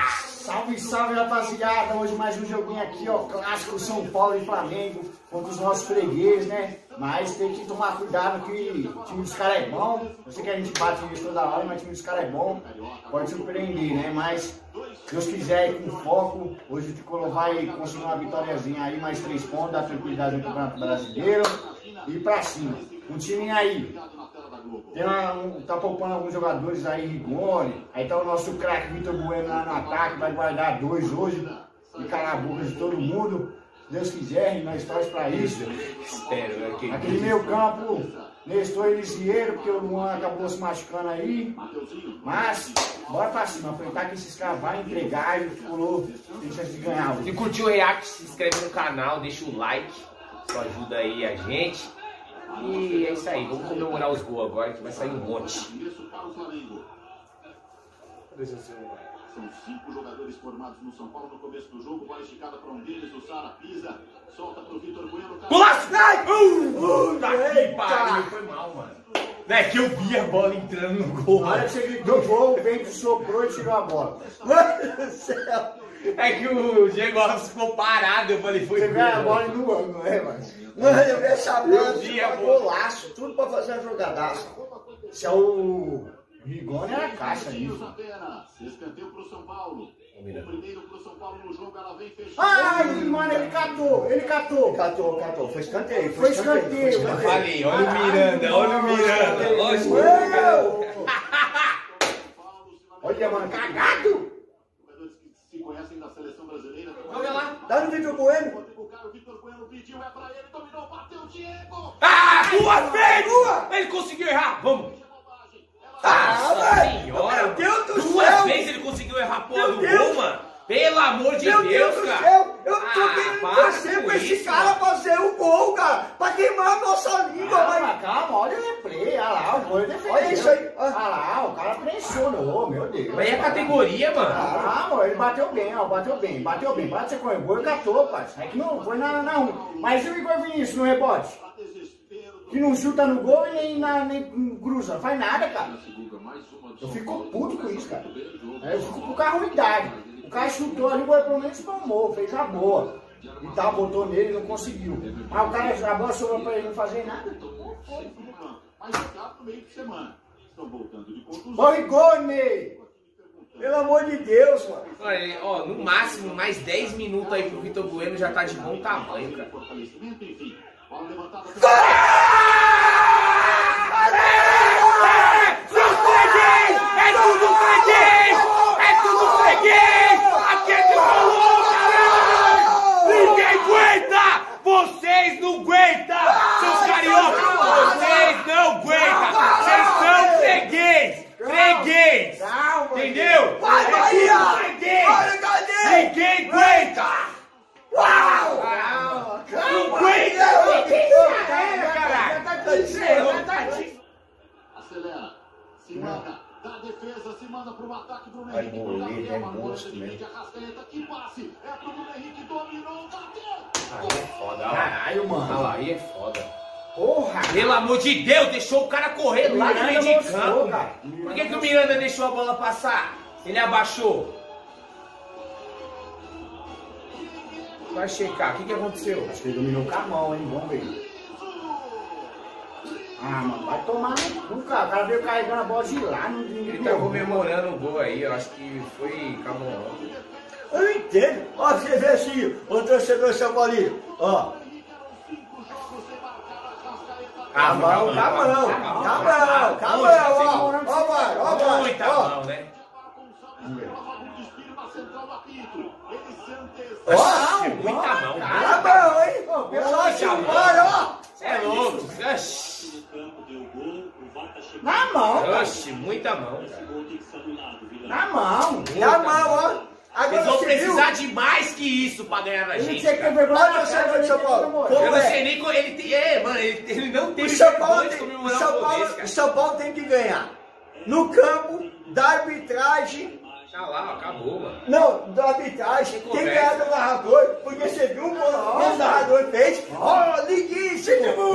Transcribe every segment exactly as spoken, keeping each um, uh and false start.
Salve, salve, rapaziada. Hoje mais um joguinho aqui, ó. Clássico São Paulo e Flamengo. Contra os nossos freguês, né? Mas tem que tomar cuidado que o time dos caras é bom. Eu sei que a gente bate isso toda hora, mas o time dos caras é bom. Pode surpreender, né? Mas, se Deus quiser, ir com foco. Hoje o Tricolor vai conseguir uma vitóriazinha aí, mais três pontos, dar tranquilidade no Campeonato Brasileiro. E ir pra cima. Um time aí. Tem uma, um, tá poupando alguns jogadores aí, Rigoni. Aí tá o nosso craque Vitor Bueno lá no ataque, vai guardar dois hoje e calar a boca de todo mundo. Se Deus quiser, nós torcemos pra isso. Espero, aqui. Aquele meio campo, Nestor e Lisieiro, porque o Luan acabou se machucando aí. Mas, bora pra cima, enfrentar que esses caras vão entregar e o Tricolor tem chance de ganhar. Se curtiu o react, se inscreve no canal, deixa o like. Isso ajuda aí a gente. E é isso aí, vamos comemorar os gols agora que vai sair um monte. São cinco jogadores formados no São Paulo no começo do jogo. Bola esticada para um deles, o Sara pisa, solta pro Vitor Bueno. Pulaço! Uh, tá aqui, pariu, foi mal, mano. É que eu vi a bola entrando no gol. Na hora que você gritou gol, o vento soprou e tirou a bola. Mano do céu! É que o Diego Alves ficou parado, eu falei, foi Você vê a bola no ângulo, né, mano? Mano, eu vi essa bola, Eu vi a bola. golaço, tudo pra fazer a jogadaça. Se é o Rigoni, era a caixa ali. Escanteio pro São Paulo. O primeiro pro São Paulo no jogo, ela vem fechando. Ai, mano, ele catou, ele catou. Catou, catou, foi escanteio, Foi escanteio. foi Eu falei, olha o Miranda, olha o Miranda. Lógico. Olha, mano, cagado. Jogadores que se conhecem da seleção brasileira. Olha lá. Dá no Vitor Bueno. O Vitor Bueno pediu, é pra ele, dominou, bateu o Diego. Ah, duas vezes! Ele conseguiu errar, vamos. Ah, Nossa velho! senhora, Meu Deus do duas céu! vezes ele conseguiu errar a porra Meu do Deus! gol, mano. Pelo amor de Meu Deus, Deus do cara. céu! Eu tô Ah, querendo para torcer com pra esse isso, cara mano. fazer o gol, cara! Pra queimar a nossa língua, Calma, mas... calma, olha o replay, olha lá, o gol defendeu. Olha isso aí. Olha lá, o cara pressionou, meu Deus. Mas é a categoria, mano. Ah, mano, ele bateu bem, ó, bateu bem, bateu bem. Bate você com o gol e catou, pai. É que não foi na, na ruim. Mas e o Igor Vinícius no rebote? Que não chuta no gol e nem, na, nem cruza, não faz nada, cara. Eu fico puto com isso, cara. Eu fico com carruidade. O cara chutou ali, o gol pelo menos espalmou, fez a boa. E tal, botou nele e não conseguiu. Mas o cara, a bola sobrou pra ele não fazer nada. Mas jogaram no meio de semana. Estão voltando de contusão. Ô, Rigoni! Pelo amor de Deus, mano. Olha, ó, no máximo mais dez minutos aí pro Vitor Bueno já tá de bom tamanho, cara. Fortalecimento, enfim. Bola levantada. É tudo freguês! É tudo freguês! Aqui é Tricolor, caralho! Ninguém aguenta! Vocês não aguentam! Seus cariocas! Vocês não aguentam! Vocês são freguês! Freguês! Calma! Entendeu? Vai, É Bahia! tudo freguês! Olha, cadê? Ninguém aguenta! Uau! Calma! Não aguenta! Calma, caralho! Já tá dizendo, já tá dizendo. Acelera. Se manda. Da defesa, se manda pro ataque. Bruno Ai, Henrique. goleiro, Gabriel, é Marcos, monstro divide mesmo. a Arrascaeta. Que passe. É pro Bruno Henrique. Dominou. Bateu. Aí é foda, olha lá. Caralho, mano. Olha lá, aí é foda. Porra! Pelo amor de Deus, deixou o cara correr lá no meio de Miranda campo, mostrou, cara. cara. Por que, que o Miranda deixou a bola passar? Ele abaixou. Vai checar, o que, que aconteceu? Acho que ele dominou com a mão, hein? Vamos ver. Ah, mano, vai tomar no cu, cara. O cara veio carregando a bola de lá no Ele tá comemorando o gol aí, eu acho que foi Camorão. Eu não entendo. Ó, você vê assim, o torcedor São Paulino. Ó. Ah, Camão, camão, camão, camão, ó. Ó, vai, ó, vai. Muita Ó. mão, né? Ó, Muita mão. camão, hein? Ó, pessoal, Muita mão. olha, ó. Você é louco. Oxi, Na mão, cara. Oxi, muita mão, cara. Na mão. Na mão, ó. Agora Eles vão você precisar viu? de mais que isso pra ganhar na Ele gente, tinha que ter cara. vergonha Olha na o cara, torcedor de São Paulo. ele Eu Como não é? sei nem como ele tem. É, mano, ele, ele não tem O São Paulo vergonha de tem, o comemorar São um gol desse, Paulo, o cara. São Paulo tem que ganhar. No campo, da arbitragem. Tá lá, acabou, mano. Não, da arbitragem. Sem Tem que conversa. ganhar do narrador. Porque você viu o que o narrador fez? Ó, liguíssimo.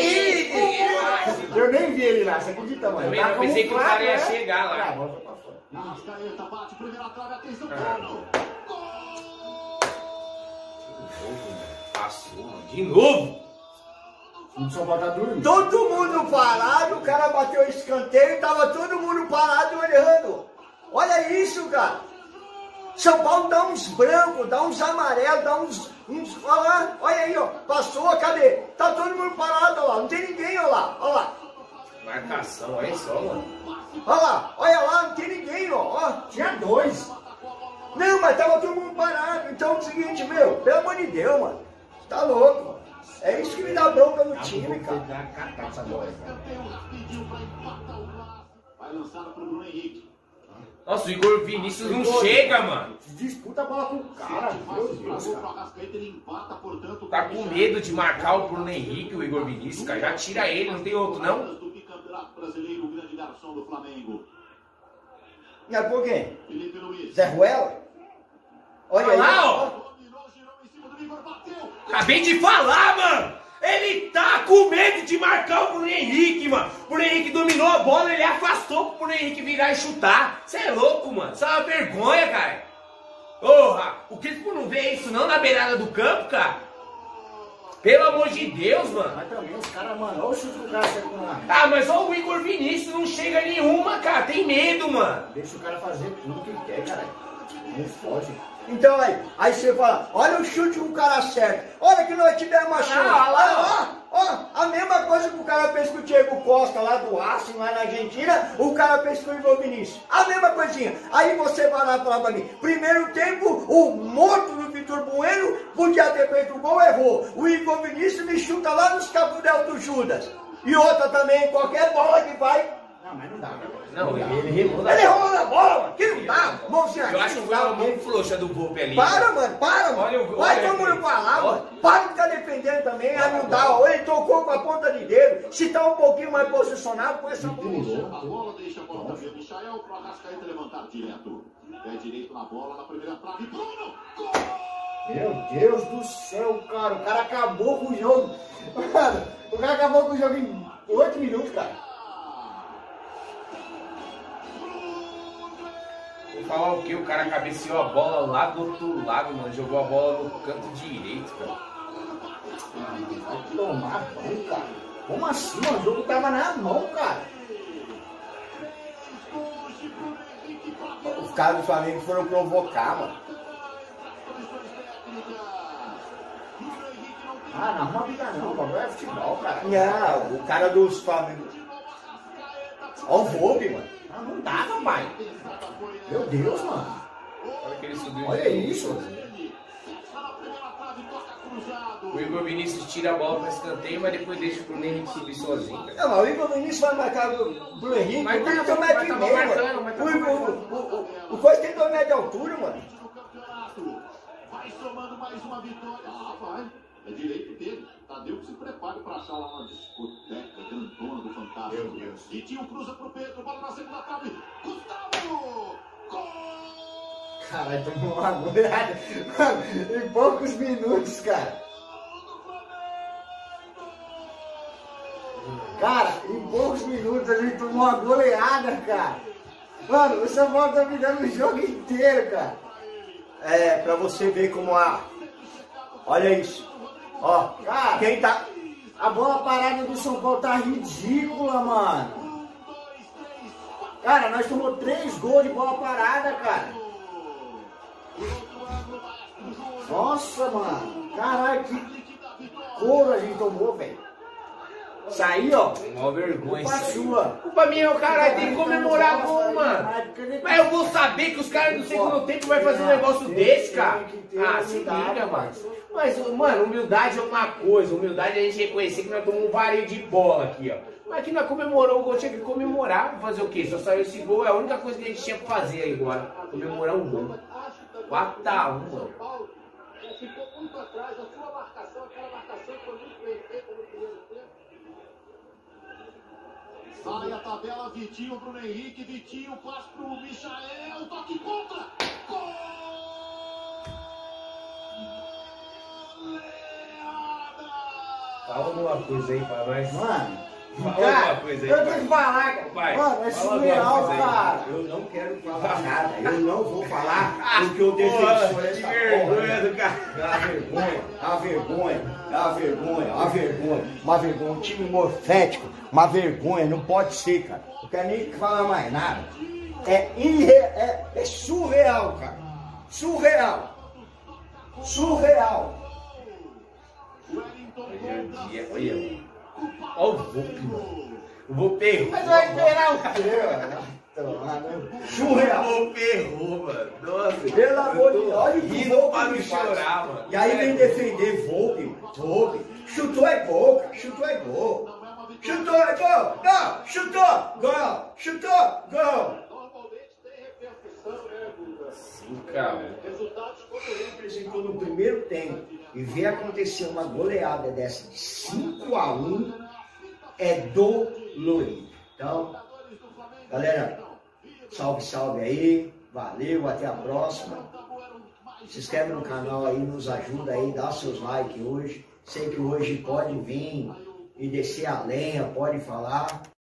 Vacilinha. Eu nem vi ele lá, você acredita, mano? Também Tá não, pensei que o cara ia camuflado, né? chegar lá. Ah, bota pra fora. Arrascaeta bate, primeira trave, atenção, Bruno. Passou, mano. De novo. O São Paulo tá dormindo. Todo mundo parado, o cara bateu escanteio, tava todo mundo parado olhando. Olha isso, cara. São Paulo dá uns brancos, dá uns amarelos, dá uns... uns olha lá, olha aí, ó. Passou, cadê? Tá todo mundo parado, olha lá. Não tem ninguém, olha lá, olha lá. Marcação, olha só, mano. Olha lá, olha lá, não tem ninguém, ó. ó. Tinha dois. Não, mas tava todo mundo parado. Então é o seguinte, meu, pelo amor de Deus, mano. Tá louco, mano. É isso que me dá bronca no time, cara. Vai lançar pro Bruno Henrique. Nossa, o Igor Vinícius não chega, mano. Disputa a bola com o cara. Meu Deus, cara. Arrascaeta, ele empata, portanto, Tá com medo de marcar o Bruno Henrique, o Igor Vinícius, cara. Já tira ele, não tem outro, não? do bicampeonato brasileiro, o grande garçom do Flamengo. É por quê? Felipe Luiz. Zé Ruela? Olha Olha aí. lá, ó. Dominou, girou em cima do Igor, bateu. Acabei de falar, mano! Ele tá com medo de marcar o Bruno Henrique, mano! O Bruno Henrique dominou a bola, ele afastou pro Bruno Henrique virar e chutar. Você é louco, mano! Isso é uma vergonha, cara! Porra! O Crispo não vê isso não na beirada do campo, cara? Pelo amor de Deus, mano! Mas também os caras, mano, olha o chute que o cara chegou lá. Ah, mas ó, o Igor Vinícius não chega nenhuma, cara! Tem medo, mano! Deixa o cara fazer tudo que quer, cara. Não foge. Então aí, aí você fala, olha o chute que o cara acerta. Olha que nós tivemos uma chance. Ah, Olha lá, lá, ó, a mesma coisa que o cara fez com o Diego Costa lá do Racing, lá na Argentina, o cara fez com o Igor Vinícius. A mesma coisinha. Aí você vai lá e fala pra mim, primeiro tempo, o morto do Vitor Bueno podia ter feito o gol, errou. O Igor Vinícius me chuta lá nos capudel do Judas. E outra também, qualquer bola que vai... Não, mas não dá, né? Não, ele, ele remou na Ele errou na bola, mano. Que não dá, mãozinha. Eu acho que foi uma mão frouxa do Volpe ali. Para, mano, para, mano. Olha o- Vai olha todo mundo aqui. pra lá, Ó. mano. Para de ficar defendendo também. Aí não dá, ó. Ele tocou com a ponta de dedo. Se tá um pouquinho mais posicionado, põe essa bola. A bola deixa a bola também. Michael pro Arrascaeta levantar direto. Pé direito na bola, na primeira trave. Bruno! Gol! Meu Deus do céu, cara. O cara acabou com o jogo. Mano, o cara acabou com o jogo em oito minutos, cara. Vou falar o que? O cara cabeceou a bola lá do outro lado, mano. Jogou a bola no canto direito, cara. Vai tomar banho, cara. Como assim, mano? O jogo tava na mão, cara. Os caras do Flamengo foram provocar, mano. Ah, não arruma briga não. O bagulho é futebol, cara. Não, o cara dos Flamengo. Ó o Volpe, mano. Ah, não dava, pai. Meu Deus, mano. Olha que ele subiu. Olha isso. O Igor Vinícius tira a bola pra escanteio, mas depois deixa o Bruno Henrique subir sozinho, cara. Não, mas o Igor Vinícius vai marcar o Bruno Henrique. Mas Mas tem tava- dois metros mas e tava meio, marcando, mano. mas O tava Igor- marcando. o- o- O Coisa tem dois metros de altura, mano. Vai somando mais uma vitória. Ah, vai. É direito dele. Tadeu que se prepare para achar lá uma discoteca grandona do Fantástico. Meu Deus. E tinha um cruza pro Pedro. Bola na segunda trave. Gustavo! Gol! Caralho, tomou uma goleada. Mano, em poucos minutos, cara. Cara, em poucos minutos a gente tomou uma goleada, cara. Mano, o São Paulo tá me dando o jogo inteiro, cara. É, pra você ver como a... Olha isso. Ó, Cara, quem tá... a bola parada do São Paulo tá ridícula, mano. Cara, nós tomamos três gols de bola parada, cara. Nossa, mano. Caralho, que couro a gente tomou, velho. Isso aí, ó. Uma vergonha. Culpa isso aí. sua. Culpa minha, o cara tem que comemorar gol, mano. Mas eu vou saber que os caras no segundo tempo vai fazer um negócio desse, cara. Ah, se liga, mano. Mas, mano, humildade é uma coisa. Humildade é a gente reconhecer que nós tomamos um vareio de bola aqui, ó. Mas que nós comemorou o gol, tinha que comemorar. Fazer o quê? Só saiu esse gol, é a única coisa que a gente tinha pra fazer aí agora. Comemorar um gol. quatro a um, mano. Ficou muito atrás, a sua marcação, aquela marcação foi muito bem feita no primeiro tempo. Sai a tabela, Vitinho, Bruno Henrique, Vitinho, passe pro Michael, toque contra! Gol! Fala uma coisa aí pra nós. Mano, Cara, coisa aí, eu tenho pai. que falar, cara. Pai, Mano, é fala surreal, alguma coisa aí. cara. Eu não quero falar nada, eu não vou falar porque o defensor é Que vergonha do cara. A vergonha, a vergonha, a vergonha, a vergonha, uma vergonha, um time morfético, uma vergonha, não pode ser, cara. Não quero nem falar mais nada. É, irre, é, é surreal, cara. Surreal. Surreal. Olha, olha, mano. Olha o Volpe, mano. O Volpe errou. Mas vai esperar o Surreal. O Volpe errou, mano. Nossa. Pelo amor de Deus, olha o que rindo Volpe para não me faz. chorar, mano. E aí vem defender Volpe, Volpe. Chutou é gol, cara. Chutou é gol. Chutou é gol. Não, chutou, gol. Chutou, gol. Normalmente tem repercussão, né, Guga? Sim, cara. Resultados como Ele apresentou no primeiro tempo e ver acontecer uma goleada dessa de cinco a um é dolorido. Então, galera, salve, salve aí. Valeu, até a próxima. Se inscreve no canal aí, nos ajuda aí, dá seus likes hoje. Sei que hoje pode vir e descer a lenha, pode falar.